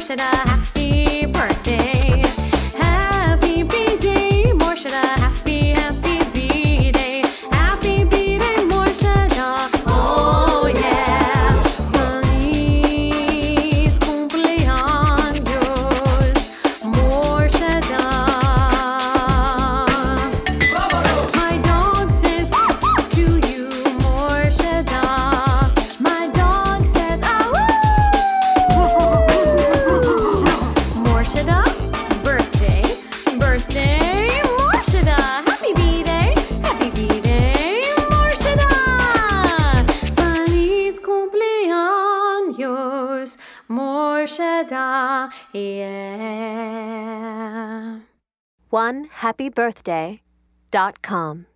Morshada, happy birthday. Happy B-Day, Morshada, happy B-Day. Happy B-Day, Morshada, oh yeah. Feliz cumpleaños, Morshada. My dog says to you, Morshada. My dog says, Morshada, birthday, Morshada, happy B-Day, Morshada. Feliz cumpleaños, Morshada, yeah. OneHappyBirthday.com